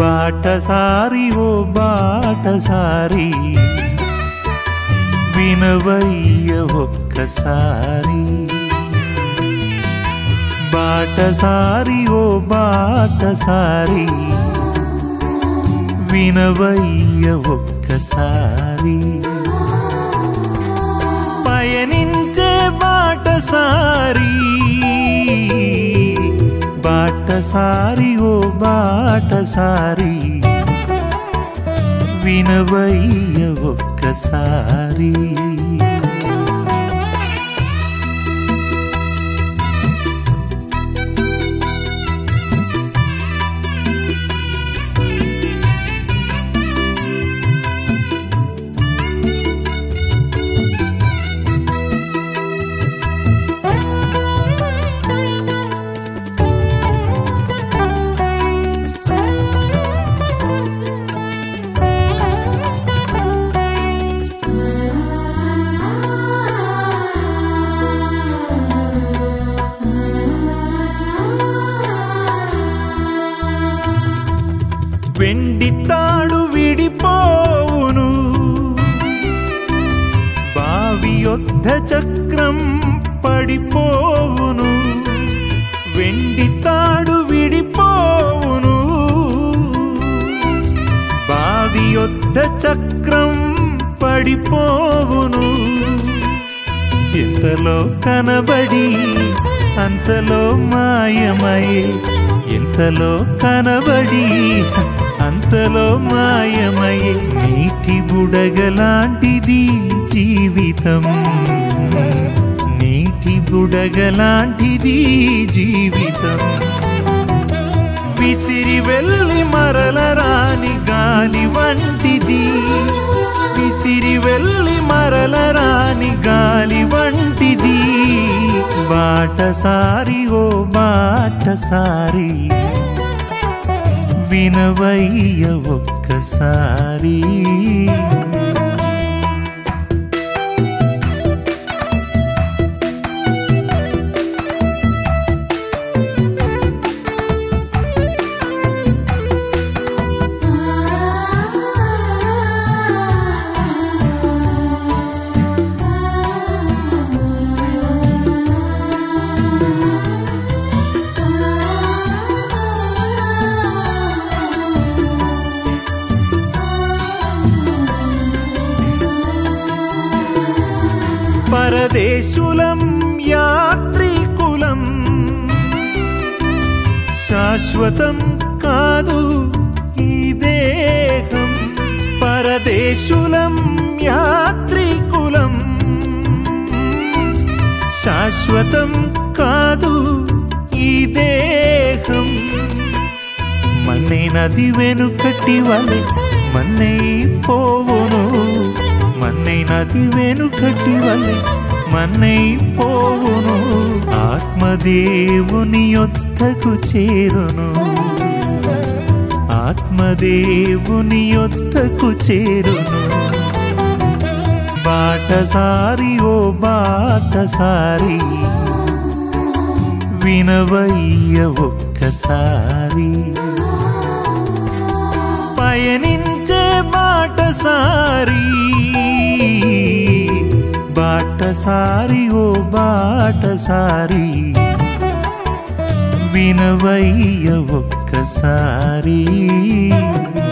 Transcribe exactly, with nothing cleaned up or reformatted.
బాటసారి ఓ బాటసారి వినవయ్య ఒక్కసారి బాటసారి ఓ బాటసారి వినవయ్య ఒక్కసారి పయనించే బాటసారి బాటసారి ఓ బాటసారి వినవయ్య ఒక్కసారి వెండి తాడు విడిపోవును బావి యొద్ద చక్రం పడిపోవును వెండి తాడు విడిపోవును బావి యొద్ద చక్రం పడిపోవును ఎంతలో కనబడి అంతలో మాయమయ్యే ఎంతలో కనబడి అంతలో మాయమయ్యే నీటి బుడగలాంటిది జీవితం నీటి బుడగలాంటిది జీవితం విసిరి వెళ్ళి మరల రాని గాలి వంటిది విసిరి వెళ్ళి మరల రాని గాలి వంటిది బాటసారి ఓ బాటసారి వినవయ్య ఒక్కసారి పరదేశులం యాత్రికులం శాశ్వతం కాదు ఈ దేహం పరదేశులం యాత్రికులం శాశ్వతం కాదు ఈ దేహం మన్నే నది వెనుకటి వలె మన్నే పోవును మన్నై నది వెనుకటి వలె మన్నై పోవును ఆత్మదేవుని యొద్దకు చేరును ఆత్మదేవుని యొద్దకు చేరును బాటసారి ఓ బాటసారి వినవయ్య ఒక్కసారి పయనించే బాటసారి బాటసారి ఓ బాటసారి వినవయ్య ఒక్కసారి